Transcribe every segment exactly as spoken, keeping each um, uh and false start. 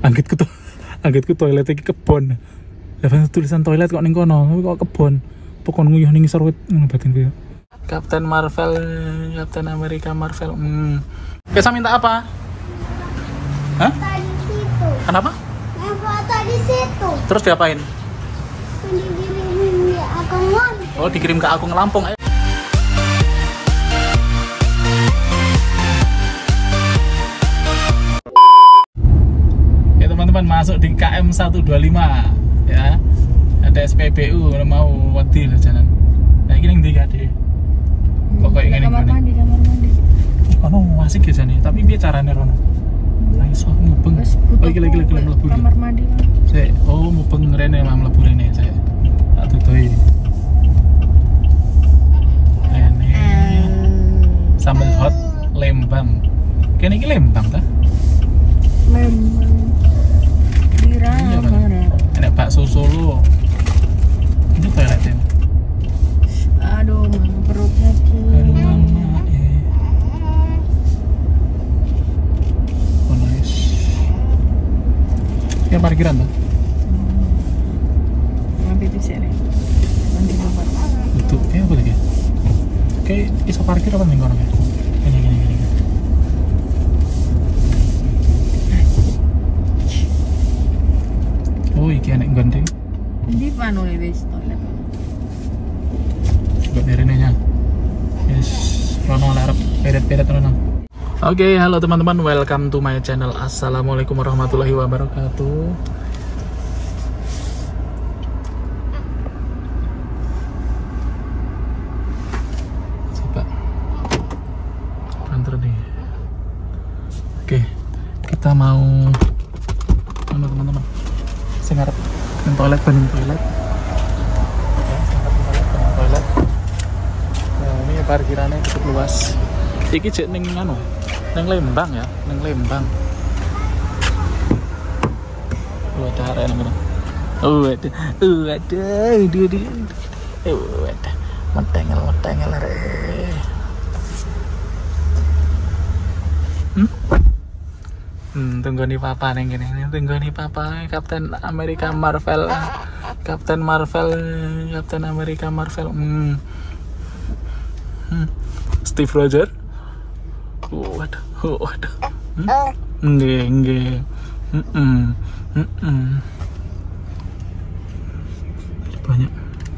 Anggitku tuh, anggitku toilet iki kebon. Lah tulisan toilet kok ning kono, kok kebon. Pokon nguyuh ning ngisor wit ngono batinku. Captain Marvel, Captain America Marvel. Hmm. Kesa minta apa? Hah? Tadi situ. Kenapa? Yang foto di situ. Terus diapain? Dikirimin akun Lampung. Oh, dikirim ke akun Lampung. Ya teman-teman, masuk di K M seratus dua puluh lima ya. Ada S P B U mau wedi lah jalan. Nah, ini yang tiga D. Kok kayak gini kamar mandi, kamar mandi. Kono asik ya jane, tapi piye carane rono? Ora iso mubeng. Oh, iki lagi lagi mlebu. Kamar mandi. Sik, oh mubeng rene mah mlebu rene sik. Tak tutui. Rene. Sambal hot Lembang. Kene iki Lembang ta? Lembang. Dira. Iya, enak bakso Solo. Ini toiletnya. Aduh, mama perutnya tuh. Aduh mama, eh. Oh nice. Yang parkiran tuh? Ngambil di sini. Nanti coba. Betul, kayak apa lagi? Kayak bisa parkir apa nih orang ya? Gini gini gini. Oh, iki enak gandeng. Di mana nih wis toilet? Buat nerenenya. Yes, rono larap peret-peret rono. Oke, okay, halo teman-teman, welcome to my channel. Assalamualaikum warahmatullahi wabarakatuh. Coba antar nih. Oke, okay, kita mau mana teman-teman? Saya ngarep ke toilet, ke toilet. Toilet. Nah, ini parkirannya cukup luas. Iki cek ning anu, ning Lembang ya, ning Lembang. Oh, ada area ning. Oh, ada. Oh, ada. Dia dia. Oh, ada. Metengel, metengel are. Hmm? Hmm, tunggu nih papa neng gini. Tunggu nih papa, Captain America Marvel. Captain Marvel, Captain America Marvel. Hmm. Hmm. Steve Rogers. Oh, waduh. Oh, waduh. Hmm? Nggih, nggih. Heeh. Heeh. Banyak.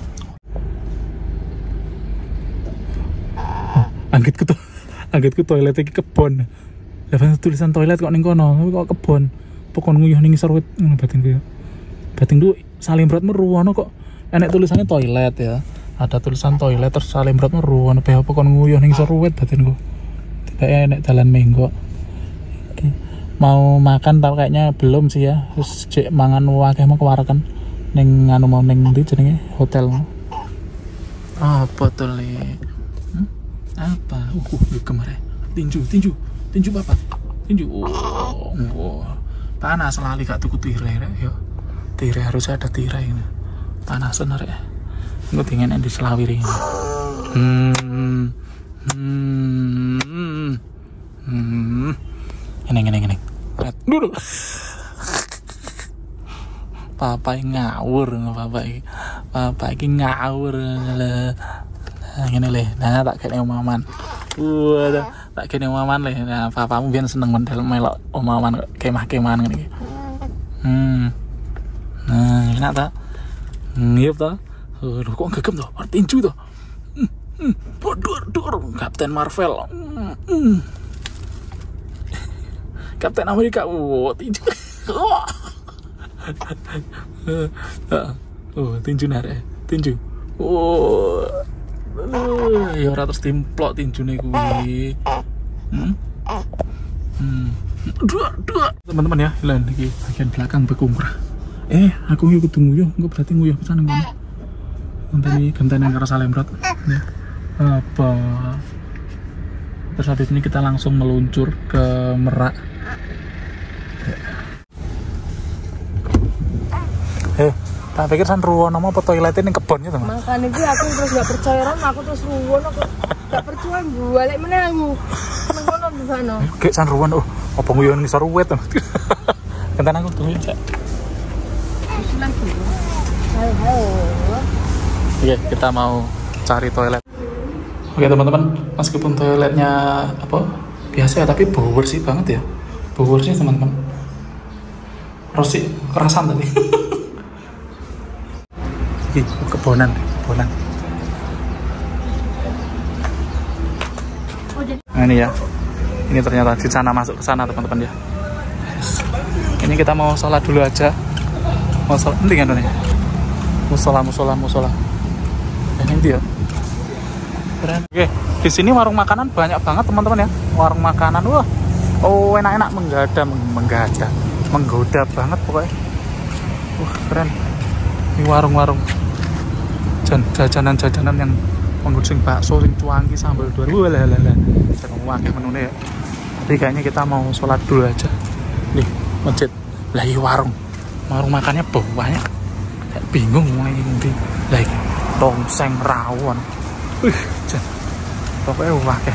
Oh, anggitku tuh. Anggitku toilet iki kebon. Lah tulisan toilet kok ning kono, kok kebon. Pokon nguyuh ning ngisor wit ngono batinku. Batinku Salimbrot meruwono kok enek tulisannya toilet ya. Ada tulisan toilet terus Salimbrot meruwono pe apa kon nguyuh ning ngisor wit batinku. Kayak enek dalan menggo. Oke. Mau makan tapi kayaknya belum sih ya. Terus cek mangan wae mau kewarakan ning anu mau ning ndi jenenge hotel. Apa tuh le? Hmm? Apa? Uh, uh kemarin tinju, tinju. Tinju bapak, tinju. Oh, oh. Panas lali gak tuku tirai rek yo. Tirai harus ada tirai ini. Panas bener ya. Engko dingin di selawiri ini. Hmm. Hmm. Hmm. Ini ini ini. Dulu. Papa ngawur papa iki. Papa iki ngawur. Nah, ngene le. Nah, tak kene omaman. Waduh, tak kene omaman le. Nah, papamu biyen seneng mendel melok omaman kemah-kemahan ngene iki. Hmm. Nah, enak ta? Ngiyup ta? Aduh, kok gegem to? Tinju to. Hmm. Hmm. Bodur, dur, Captain Marvel. Hmm. Hmm. Captain America. Oh, tinju. Oh. Oh, tinju nare. Tinju. Oh. Uh, ya ora terus timplok tinjune kuwi. Hmm. Hmm. Dua, dua. Teman-teman ya, lan iki bagian belakang bekungkrah. Eh, aku yo kudu nguyuh, engko berarti nguyuh ke sana ngono. Ngenteni gentene karo Salimbrot. Ya. Apa? Terus habis ini kita langsung meluncur ke Merak. Eh, tak pikir san ruwono apa toiletnya ning kebon ya, teman. Makane iki aku terus gak percaya ran, aku terus ruwono kok. Gak percaya balik meneh aku. Nang kono di sana. Kayak san ruwono, oh, apa nguyuh ning ngisor wit. Kentan aku dulu ya. Susulan dulu. Ayo, ayo. Oke, kita mau cari toilet. Oke teman-teman, meskipun toiletnya apa biasa ya, tapi bau bersih banget ya. Bau bersih teman-teman. Rosi kerasan tadi. Ih, kebonan, kebonan. Nah ini ya, ini ternyata di sana, masuk ke sana teman-teman ya. Yes. Ini kita mau sholat dulu aja. Mau sholat, nanti kan nih. Musola, musola, musola. Ini dia. Keren. Oke, di sini warung makanan banyak banget teman-teman ya. Warung makanan, wah, oh enak-enak, menggada, menggada, menggoda banget pokoknya. Wah keren. Ini warung-warung jajanan-jajanan yang menggusing bakso, sing cuangi, sambal dua, lah lah lah. Jangan wakil menune ya. Tapi kayaknya kita mau sholat dulu aja. Nih masjid, lagi warung, warung makannya banyak. Kayak bingung mulai nanti. Lagi tongseng rawon. Wih, jan. Pokoknya wakil.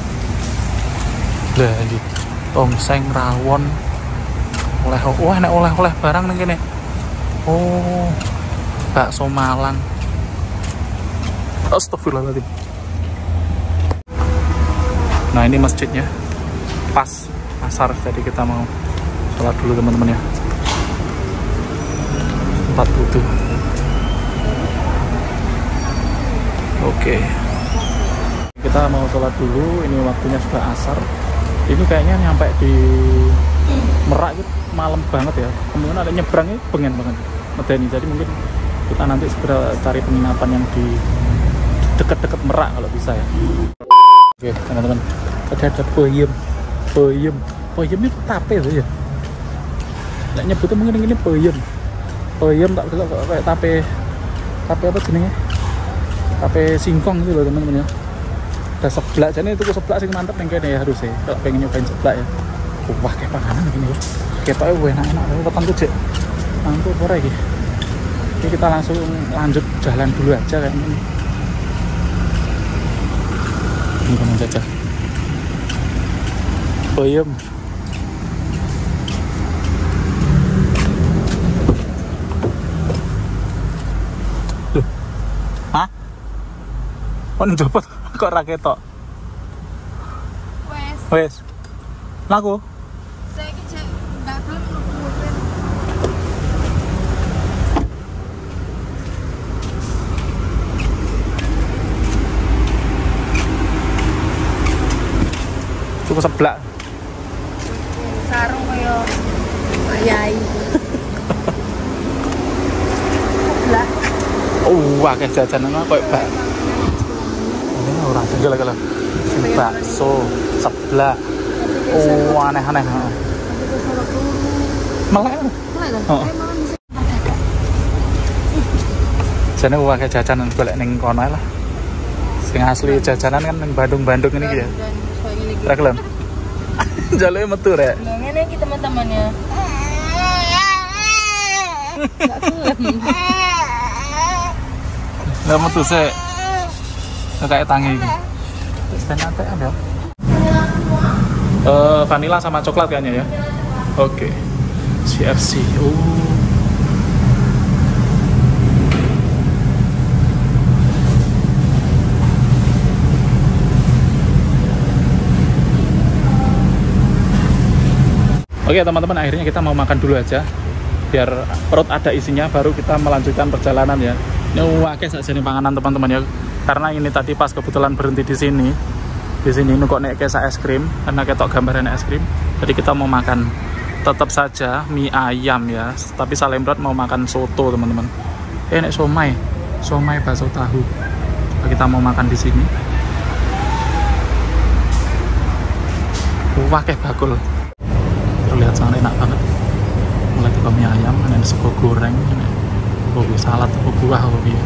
Lagi tongseng rawon. Oleh, wah nek oleh-oleh barang nih gini. Oh, bakso Malang. Astagfirullahaladzim. Nah ini masjidnya pas asar, jadi kita mau sholat dulu teman-teman ya. Empat wudhu. Oke, kita mau sholat dulu. Ini waktunya sudah asar. Ini kayaknya nyampe di Merak itu malam banget ya. Kemudian ada nyebrangnya pengen banget medeni. Jadi mungkin kita nanti segera cari penginapan yang di deket-deket Merak kalau bisa ya. Oke teman-teman, tadi ada peyem, peyem, peyem itu tape loh ya. Nggak nyebutnya mungkin ini peyem, peyem tak bisa kayak tape, tape apa jenisnya? Tape singkong gitu loh teman-teman ya. Ada seblak, jadi itu seblak sih mantep nih kayaknya ya harusnya. Kalau pengen nyobain seblak ya. Wah kayak panganan gini ya. Ketoknya enak-enak, tapi petang tuh cek. Mantap apa lagi? Ini kita langsung lanjut jalan dulu aja kayaknya. Ini kamu jajah peyem. Loh, hah? Oh njopot kok ra ketok? Wes, Wes, laku? saya kecil nggak belum nunggu. Cukup seblak. Sarung kaya ayai. Sebelah. Oh, akeh jajanan koyo bak. Ini ora segala-gala. Bakso, seblak. Oh, aneh-aneh. Melek. Heeh. Jane akeh jajanan golek ning kono lah. Sing asli jajanan kan ning Bandung-Bandung ini ya. Ra kelem. Jaluke metu rek. Nah, ngene iki teman-temannya. Enggak kelem. Lah metu sik. Kayak tangi iki. Enak ya. Eh vanilla sama coklat kayaknya ya. Oke. C F C. Oh. Oke teman-teman, akhirnya kita mau makan dulu aja biar perut ada isinya, baru kita melanjutkan perjalanan ya. Ini wakil saja nih panganan teman-teman ya, karena ini tadi pas kebetulan berhenti di sini. Di sini ini kok naik kesa es krim, karena ketok gambaran es krim. Jadi kita mau makan tetap saja mie ayam ya, tapi Salembrot mau makan soto teman-teman. Eh nek somai, somai bakso tahu. Kita mau makan di sini. Wakil bakul. Lihat sana enak banget, mulai dari mie ayam, ada sego goreng, ada salad, ada buah, ada biar.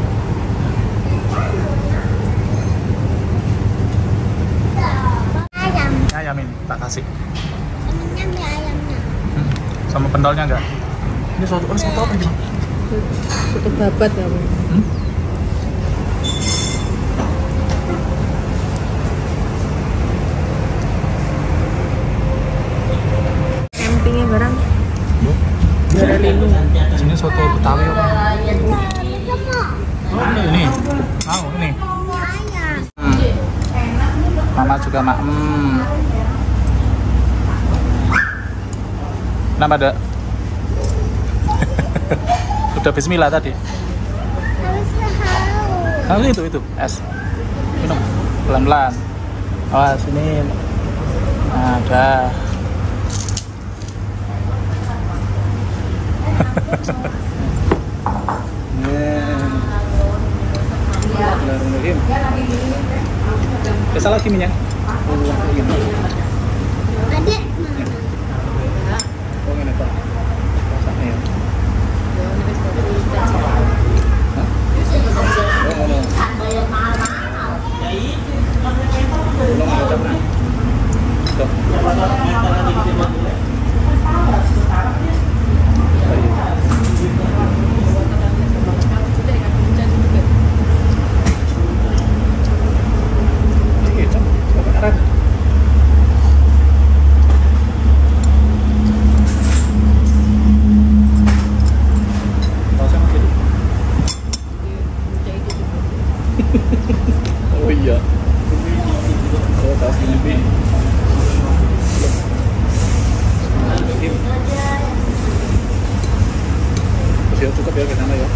Ayam. Ayam ini tak kasih. Ini mie ayamnya. Hmm. Sama pendolnya enggak? Ini soto, oh soto apa ini? Soto babat ya. Hmm? Campingnya barang. mau ini. Ayam. Hmm. Mama juga mak. Hmm. Kenapa ada? Udah bismillah tadi. Harus tahu. Nah, itu itu es. Minum pelan-pelan. Oh, sini. Ada. Bismillahirrahmanirrahim. Bisa lagi minyak. Ada. Oh, ini Pak. Rasanya ya. Hah? Oh, no. Belum ada dana. Tuh. Oh iya. Oh, tas lebih. Terus ya cukup ya ke sana ya.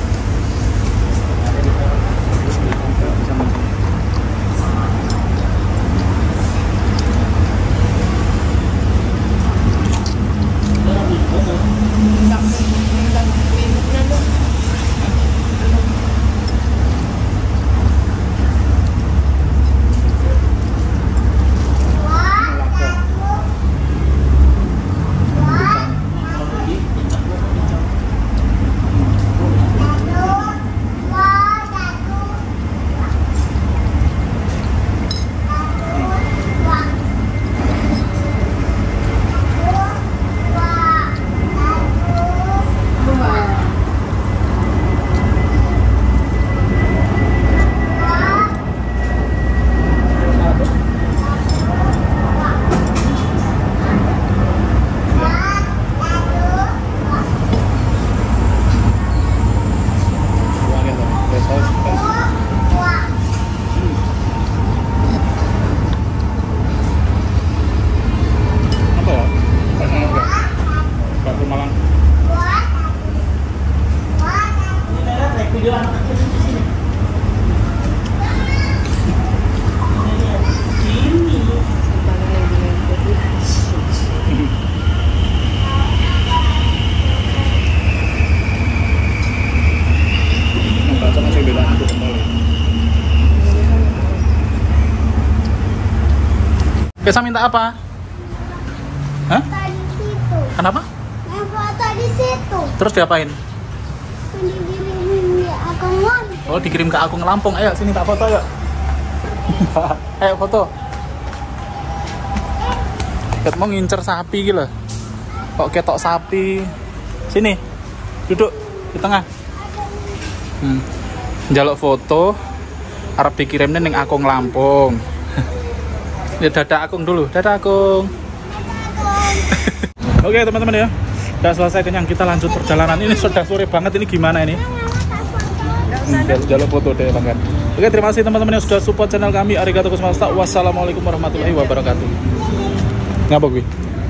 Kesa minta apa? Hah? Tadi situ. Kenapa? Yang foto di situ. Terus diapain? Dikirimin di akun Lampung. Oh, dikirim ke akun Lampung. Ayo sini tak foto yuk. Ayo foto. Ket mau ngincer sapi gitu. Kok ketok sapi. Sini. Duduk di tengah. Hmm. Njaluk foto arep dikirimnya ning akun Lampung. Ya dadah akung dulu, dadah akung. Oke teman-teman ya, udah selesai kenyang, kita lanjut perjalanan. Ini sudah sore banget, ini gimana ini? Hmm, jalur foto deh bang. Oke, terima kasih teman-teman yang sudah support channel kami. Arigatou gozaimasu. Wassalamualaikum warahmatullahi wabarakatuh. Ngapa gue?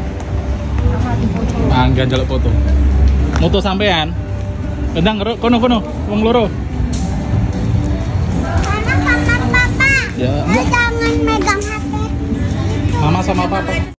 Anggan jalur foto. Moto sampean. Gendang kono kono, wong loro. Mama sama papa. Ya. Jangan megang H P. Mama sama papa.